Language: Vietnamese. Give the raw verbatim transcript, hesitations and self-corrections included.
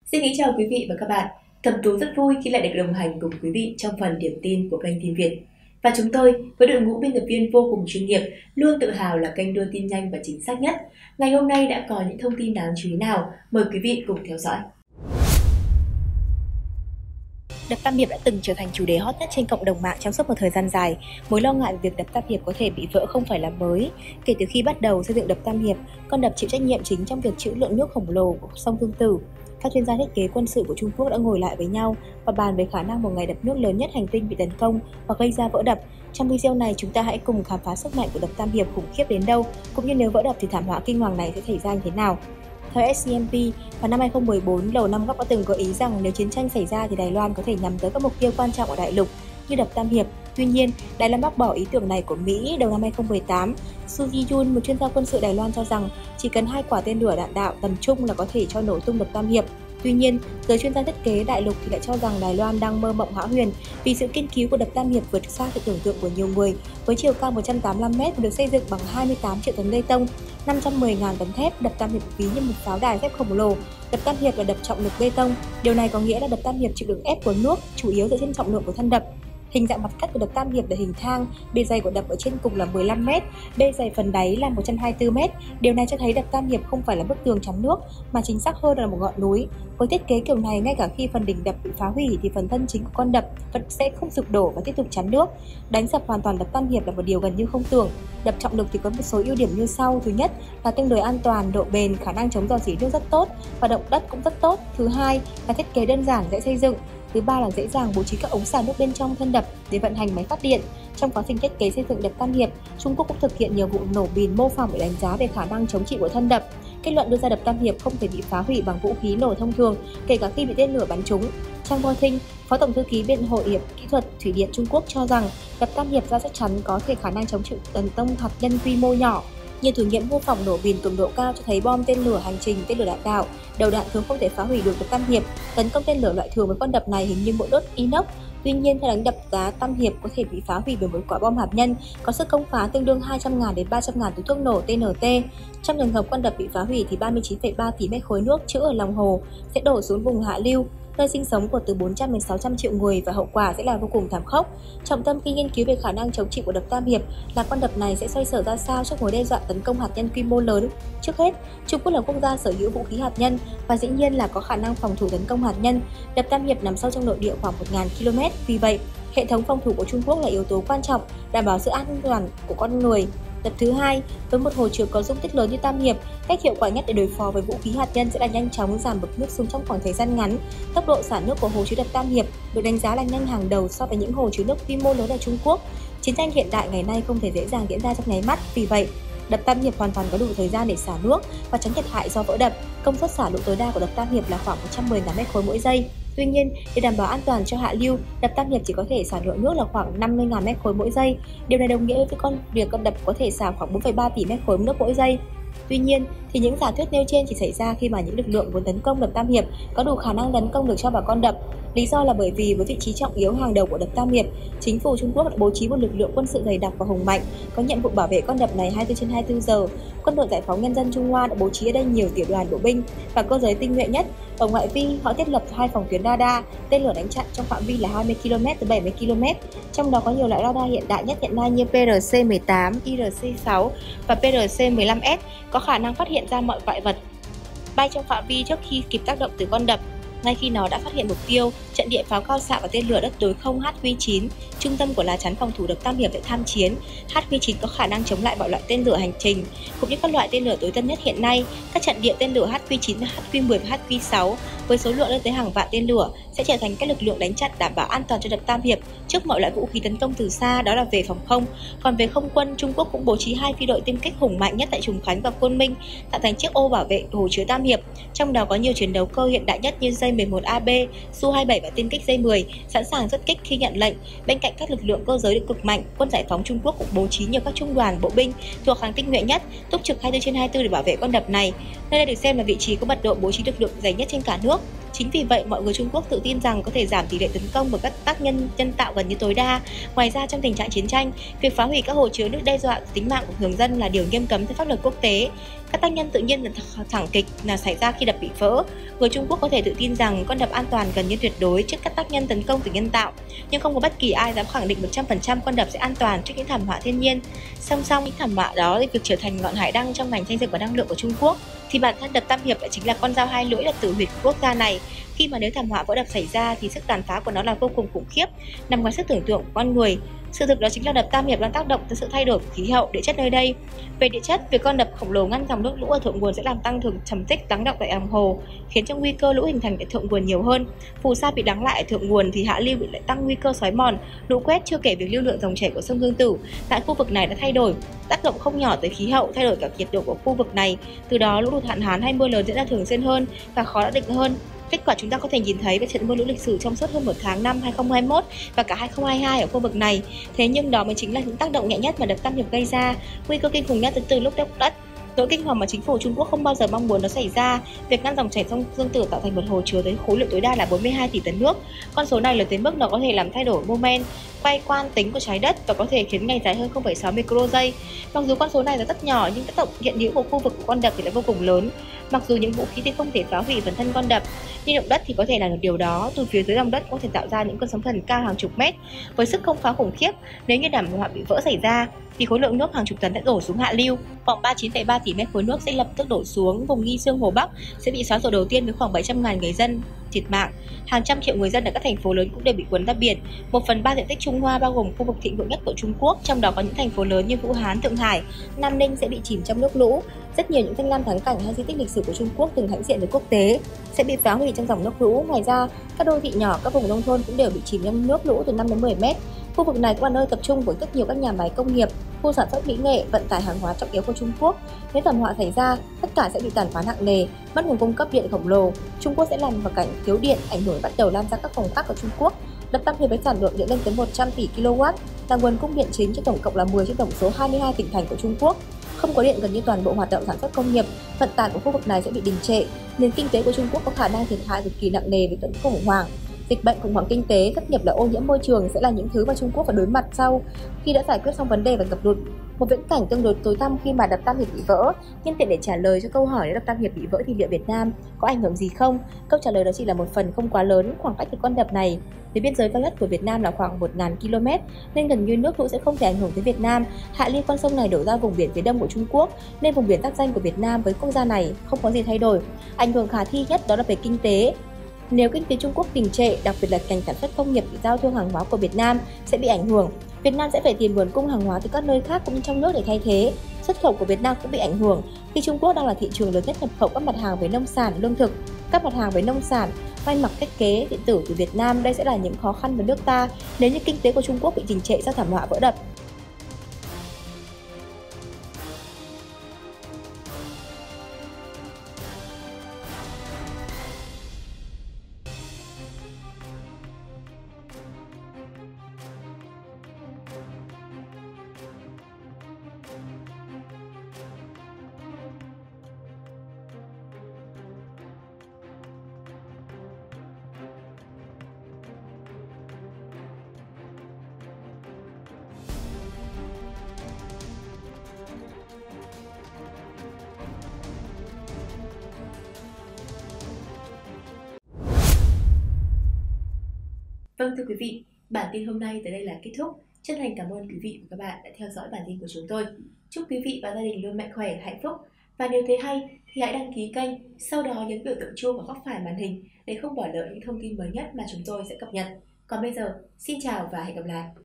Xin kính chào quý vị và các bạn. Thẩm Tú rất vui khi lại được đồng hành cùng quý vị trong phần điểm tin của kênh Tin Việt. Và chúng tôi, với đội ngũ biên tập viên vô cùng chuyên nghiệp, luôn tự hào là kênh đưa tin nhanh và chính xác nhất. Ngày hôm nay đã có những thông tin đáng chú ý nào? Mời quý vị cùng theo dõi. Đập Tam Hiệp đã từng trở thành chủ đề hot nhất trên cộng đồng mạng trong suốt một thời gian dài. Mối lo ngại về việc đập Tam Hiệp có thể bị vỡ không phải là mới. Kể từ khi bắt đầu xây dựng đập Tam Hiệp, con đập chịu trách nhiệm chính trong việc trữ lượng nước khổng lồ của sông Tương Tự. Các chuyên gia thiết kế quân sự của Trung Quốc đã ngồi lại với nhau và bàn về khả năng một ngày đập nước lớn nhất hành tinh bị tấn công và gây ra vỡ đập. Trong video này, chúng ta hãy cùng khám phá sức mạnh của đập Tam Hiệp khủng khiếp đến đâu, cũng như nếu vỡ đập thì thảm họa kinh hoàng này sẽ xảy ra như thế nào. Theo ét xê em pê, vào năm hai không một bốn, Lầu Năm Góc đã từng gợi ý rằng nếu chiến tranh xảy ra thì Đài Loan có thể nhắm tới các mục tiêu quan trọng ở đại lục như đập Tam Hiệp. Tuy nhiên, Đài Loan bác bỏ ý tưởng này của Mỹ đầu năm hai không một tám. Su Ji-yun, một chuyên gia quân sự Đài Loan cho rằng chỉ cần hai quả tên lửa đạn đạo tầm trung là có thể cho nổ tung đập Tam Hiệp. Tuy nhiên, giới chuyên gia thiết kế đại lục thì lại cho rằng Đài Loan đang mơ mộng hão huyền vì sự nghiên cứu của đập Tam Hiệp vượt xa sự tưởng tượng của nhiều người. Với chiều cao một trăm tám mươi lăm mét và được xây dựng bằng hai mươi tám triệu tấn bê tông, năm trăm mười nghìn tấn thép, đập Tam Hiệp ví như một pháo đài thép khổng lồ. Đập Tam Hiệp là đập trọng lực bê tông. Điều này có nghĩa là đập Tam Hiệp chịu được ép của nước, chủ yếu dựa trên trọng lượng của thân đập. Hình dạng mặt cắt của đập Tam Hiệp là hình thang, bề dày của đập ở trên cùng là mười lăm mét, bề dày phần đáy là một trăm hai mươi tư mét. Điều này cho thấy đập Tam Hiệp không phải là bức tường chắn nước, mà chính xác hơn là một ngọn núi. Với thiết kế kiểu này, ngay cả khi phần đỉnh đập bị phá hủy thì phần thân chính của con đập vẫn sẽ không sụp đổ và tiếp tục chắn nước. Đánh sập hoàn toàn đập Tam Hiệp là một điều gần như không tưởng. Đập trọng lực thì có một số ưu điểm như sau. Thứ nhất là tương đối an toàn, độ bền, khả năng chống rò rỉ nước rất tốt và động đất cũng rất tốt. Thứ hai là thiết kế đơn giản, dễ xây dựng. Thứ ba là dễ dàng bố trí các ống xả nước bên trong thân đập để vận hành máy phát điện. Trong quá trình thiết kế xây dựng đập Tam Hiệp, Trung Quốc cũng thực hiện nhiều vụ nổ mìn mô phỏng để đánh giá về khả năng chống chịu của thân đập. Kết luận đưa ra đập Tam Hiệp không thể bị phá hủy bằng vũ khí nổ thông thường, kể cả khi bị tên lửa bắn trúng. Trang Bo Thinh, Phó Tổng thư ký Viện Hội hiệp Kỹ thuật Thủy điện Trung Quốc cho rằng đập Tam Hiệp ra chắc chắn có thể khả năng chống chịu tấn công hạt nhân quy mô nhỏ. Nhiều thử nghiệm mô phỏng nổ mìn cường độ cao cho thấy bom tên lửa hành trình, tên lửa đạn đạo, đầu đạn thường không thể phá hủy được đập Tam Hiệp. Tấn công tên lửa loại thường với con đập này hình như mũi đốt inox. Tuy nhiên, theo đánh đập giá Tam Hiệp có thể bị phá hủy bởi một quả bom hạt nhân có sức công phá tương đương hai trăm nghìn đến ba trăm nghìn túi thuốc nổ tê en tê. Trong trường hợp con đập bị phá hủy thì ba mươi chín phẩy ba tỷ mét khối nước trữ ở lòng hồ sẽ đổ xuống vùng hạ lưu, nơi sinh sống của từ bốn trăm đến sáu trăm triệu người, và hậu quả sẽ là vô cùng thảm khốc. Trọng tâm khi nghiên cứu về khả năng chống chịu của đập Tam Hiệp là con đập này sẽ xoay sở ra sao trước mối đe dọa tấn công hạt nhân quy mô lớn. Trước hết, Trung Quốc là quốc gia sở hữu vũ khí hạt nhân và dĩ nhiên là có khả năng phòng thủ tấn công hạt nhân. Đập Tam Hiệp nằm sâu trong nội địa khoảng một nghìn ki lô mét, vì vậy hệ thống phòng thủ của Trung Quốc là yếu tố quan trọng đảm bảo sự an toàn của con người. Đập thứ hai, với một hồ chứa có dung tích lớn như Tam Hiệp, cách hiệu quả nhất để đối phó với vũ khí hạt nhân sẽ là nhanh chóng giảm mực nước xuống trong khoảng thời gian ngắn. Tốc độ xả nước của hồ chứa đập Tam Hiệp được đánh giá là nhanh hàng đầu so với những hồ chứa nước quy mô lớn ở Trung Quốc. Chiến tranh hiện đại ngày nay không thể dễ dàng diễn ra trong nháy mắt, vì vậy đập Tam Hiệp hoàn toàn có đủ thời gian để xả nước và tránh thiệt hại do vỡ đập. Công suất xả lũ tối đa của đập Tam Hiệp là khoảng một trăm mười nghìn mét khối mỗi giây. Tuy nhiên, để đảm bảo an toàn cho hạ lưu, đập Tam Hiệp chỉ có thể xả lượng nước là khoảng năm mươi nghìn mét khối mỗi giây. Điều này đồng nghĩa với con việc con đập có thể xả khoảng bốn phẩy ba tỷ mét khối nước mỗi giây. Tuy nhiên, thì những giả thuyết nêu trên chỉ xảy ra khi mà những lực lượng muốn tấn công đập Tam Hiệp có đủ khả năng tấn công được cho vào con đập. Lý do là bởi vì với vị trí trọng yếu hàng đầu của đập Tam Hiệp, chính phủ Trung Quốc đã bố trí một lực lượng quân sự dày đặc và hùng mạnh, có nhiệm vụ bảo vệ con đập này hai mươi tư trên hai mươi tư giờ. Quân đội Giải phóng Nhân dân Trung Hoa đã bố trí ở đây nhiều tiểu đoàn bộ binh và cơ giới tinh nhuệ nhất. Ở ngoại vi, họ thiết lập hai phòng tuyến radar, tên lửa đánh chặn trong phạm vi là hai mươi ki lô mét tới bảy mươi ki lô mét. Trong đó có nhiều loại radar hiện đại nhất hiện nay như pê rờ xê mười tám, i rờ xê sáu và pê rờ xê mười lăm ét, có khả năng phát hiện ra mọi loại vật bay trong phạm vi trước khi kịp tác động từ con đập. Ngay khi nó đã phát hiện mục tiêu, trận địa pháo cao xạ và tên lửa đất đối không hát quy chín, trung tâm của lá chắn phòng thủ đập Tam Hiệp tại tham chiến. hát quy chín có khả năng chống lại mọi loại tên lửa hành trình, cũng như các loại tên lửa tối tân nhất hiện nay. Các trận địa tên lửa hát quy chín, hát quy mười và hát quy sáu với số lượng lên tới hàng vạn tên lửa sẽ trở thành các lực lượng đánh chặn đảm bảo an toàn cho đập Tam Hiệp trước mọi loại vũ khí tấn công từ xa, đó là về phòng không. Còn về không quân, Trung Quốc cũng bố trí hai phi đội tiêm kích hùng mạnh nhất tại Trùng Khánh và Côn Minh, tạo thành chiếc ô bảo vệ hồ chứa Tam Hiệp. Trong đó có nhiều chiến đấu cơ hiện đại nhất như J mười một A B, Su hai mươi bảy và tiêm kích J mười, sẵn sàng xuất kích khi nhận lệnh. Bên cạnh các lực lượng cơ giới cực mạnh, quân giải phóng Trung Quốc cũng bố trí nhiều các trung đoàn bộ binh thuộc hàng tinh nhuệ nhất, túc trực hai mươi tư trên hai mươi tư để bảo vệ con đập này. Nơi đây được xem là vị trí có mật độ bố trí lực lượng dày nhất trên cả nước. Chính vì vậy, mọi người Trung Quốc tự tin rằng có thể giảm tỷ lệ tấn công bởi các tác nhân nhân tạo gần như tối đa. Ngoài ra, trong tình trạng chiến tranh, việc phá hủy các hồ chứa nước đe dọa tính mạng của thường dân là điều nghiêm cấm theo pháp luật quốc tế. Các tác nhân tự nhiên là thảm kịch là xảy ra khi đập bị vỡ. Người Trung Quốc có thể tự tin rằng con đập an toàn gần như tuyệt đối trước các tác nhân tấn công từ nhân tạo, nhưng không có bất kỳ ai dám khẳng định một trăm phần trăm con đập sẽ an toàn trước những thảm họa thiên nhiên. Song song những thảm họa đó thì việc trở thành ngọn hải đăng trong ngành xây dựng và năng lượng của Trung Quốc, thì bản thân đập Tam Hiệp lại chính là con dao hai lưỡi là tử huyệt của quốc gia này. Khi mà nếu thảm họa vỡ đập xảy ra thì sức tàn phá của nó là vô cùng khủng khiếp, nằm ngoài sức tưởng tượng của con người. Sự thực đó chính là đập Tam Hiệp đang tác động tới sự thay đổi của khí hậu, địa chất nơi đây. Về địa chất, việc con đập khổng lồ ngăn dòng nước lũ ở thượng nguồn sẽ làm tăng thường trầm tích lắng động tại lòng hồ, khiến cho nguy cơ lũ hình thành tại thượng nguồn nhiều hơn. Phù sa bị lắng lại ở thượng nguồn thì hạ lưu bị lại tăng nguy cơ xói mòn, lũ quét, chưa kể việc lưu lượng dòng chảy của sông Dương Tử tại khu vực này đã thay đổi, tác động không nhỏ tới khí hậu, thay đổi cả nhiệt độ của khu vực này. Từ đó lũ lụt hạn hán hay mưa lớn diễn ra thường xuyên hơn và khó đã định hơn. Kết quả chúng ta có thể nhìn thấy về trận mưa lũ lịch sử trong suốt hơn một tháng năm hai không hai mốt và cả hai không hai hai ở khu vực này. Thế nhưng đó mới chính là những tác động nhẹ nhất mà đập Tam Hiệp gây ra. Nguy cơ kinh khủng nhất đến từ lúc động đất. Nỗi kinh hoàng mà chính phủ Trung Quốc không bao giờ mong muốn nó xảy ra, việc ngăn dòng chảy sông Dương Tử tạo thành một hồ chứa với khối lượng tối đa là bốn mươi hai tỷ tấn nước. Con số này lớn tới mức nó có thể làm thay đổi mô men quay quan tính của trái đất và có thể khiến ngày dài hơn không phẩy sáu micro giây. Mặc dù con số này là rất nhỏ nhưng tác động hiện hữu của khu vực của con đập thì lại vô cùng lớn. Mặc dù những vũ khí thì không thể phá hủy phần thân con đập, nhưng động đất thì có thể làm được điều đó. Từ phía dưới lòng đất có thể tạo ra những cơn sóng thần cao hàng chục mét với sức công phá khủng khiếp. Nếu như thảm họa bị vỡ xảy ra thì khối lượng nước hàng chục tấn sẽ đổ xuống hạ lưu, khoảng ba mươi chín phẩy ba tỷ mét khối nước sẽ lập tức đổ xuống vùng Nghi Sương Hồ Bắc, sẽ bị xóa sổ đầu tiên với khoảng bảy trăm nghìn người dân thiệt mạng. Hàng trăm triệu người dân ở các thành phố lớn cũng đều bị cuốn ra biển. Một phần ba diện tích Trung Hoa bao gồm khu vực thịnh vượng nhất của Trung Quốc, trong đó có những thành phố lớn như Vũ Hán, Thượng Hải, Nam Ninh sẽ bị chìm trong nước lũ. Rất nhiều những danh lam thắng cảnh hay di tích lịch sử của Trung Quốc từng hãnh diện với quốc tế sẽ bị phá hủy trong dòng nước lũ. Ngoài ra, các đô thị nhỏ, các vùng nông thôn cũng đều bị chìm trong nước lũ từ năm đến mười mét. Khu vực này cũng là nơi tập trung của rất nhiều các nhà máy công nghiệp, khu sản xuất mỹ nghệ, vận tải hàng hóa trọng yếu của Trung Quốc. Nếu thảm họa xảy ra, tất cả sẽ bị tàn phá nặng nề, mất nguồn cung cấp điện khổng lồ. Trung Quốc sẽ lâm vào cảnh thiếu điện, ảnh hưởng bắt đầu lan ra các vùng khác của Trung Quốc. Đập Tam Hiệp với sản lượng điện lên tới một trăm tỷ ki lô oát, là nguồn cung điện chính cho tổng cộng là mười trên tổng số hai mươi hai tỉnh thành của Trung Quốc. Không có điện, gần như toàn bộ hoạt động sản xuất công nghiệp, vận tải của khu vực này sẽ bị đình trệ. Nền kinh tế của Trung Quốc có khả năng thiệt hại cực kỳ nặng nề với tấn khủng hoảng. Dịch bệnh, khủng hoảng kinh tế, thất nghiệp, là ô nhiễm môi trường sẽ là những thứ mà Trung Quốc phải đối mặt sau khi đã giải quyết xong vấn đề và ngập lụt. Một viễn cảnh tương đối tối tăm khi mà đập Tam Hiệp bị vỡ. Nhân tiện để trả lời cho câu hỏi nếu đập Tam Hiệp bị vỡ thì liệu Việt Nam có ảnh hưởng gì không? Câu trả lời đó chỉ là một phần không quá lớn. Khoảng cách từ con đập này với biên giới cao nhất của Việt Nam là khoảng một nghìn ki lô mét, nên gần như nước lũ sẽ không thể ảnh hưởng tới Việt Nam. Hạ lưu con sông này đổ ra vùng biển phía đông của Trung Quốc, nên vùng biển giáp ranh của Việt Nam với quốc gia này không có gì thay đổi. Ảnh hưởng khả thi nhất đó là về kinh tế. Nếu kinh tế Trung Quốc đình trệ, đặc biệt là ngành sản xuất công nghiệp và giao thương hàng hóa của Việt Nam sẽ bị ảnh hưởng. Việt Nam sẽ phải tìm nguồn cung hàng hóa từ các nơi khác cũng như trong nước để thay thế. Xuất khẩu của Việt Nam cũng bị ảnh hưởng khi Trung Quốc đang là thị trường lớn nhất nhập khẩu các mặt hàng về nông sản, lương thực, các mặt hàng về nông sản, may mặc, thiết kế, điện tử từ Việt Nam. Đây sẽ là những khó khăn với nước ta nếu như kinh tế của Trung Quốc bị đình trệ do thảm họa vỡ đập. Vâng, thưa quý vị, bản tin hôm nay tới đây là kết thúc. Chân thành cảm ơn quý vị và các bạn đã theo dõi bản tin của chúng tôi. Chúc quý vị và gia đình luôn mạnh khỏe, hạnh phúc. Và nếu thấy hay thì hãy đăng ký kênh, sau đó nhấn biểu tượng chuông ở góc phải màn hình để không bỏ lỡ những thông tin mới nhất mà chúng tôi sẽ cập nhật. Còn bây giờ, xin chào và hẹn gặp lại.